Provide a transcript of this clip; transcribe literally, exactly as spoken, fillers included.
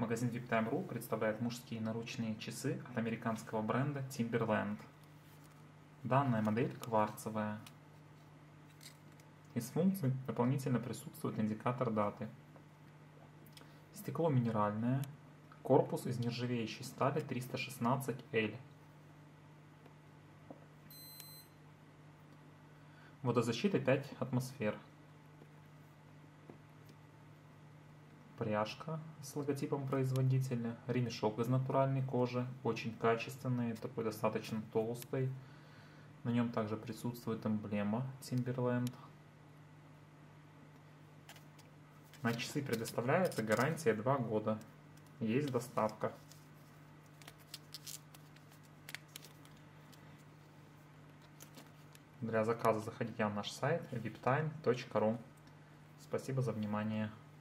Магазин вип тайм точка ру представляет мужские наручные часы от американского бренда Timberland. Данная модель кварцевая. Из функций дополнительно присутствует индикатор даты. Стекло минеральное. Корпус из нержавеющей стали триста шестнадцать эл. Водозащита пять атмосфер. Пряжка с логотипом производителя. Ремешок из натуральной кожи. Очень качественный, такой достаточно толстый. На нем также присутствует эмблема Timberland. На часы предоставляется гарантия два года. Есть доставка. Для заказа заходите на наш сайт вип тайм точка ру. Спасибо за внимание.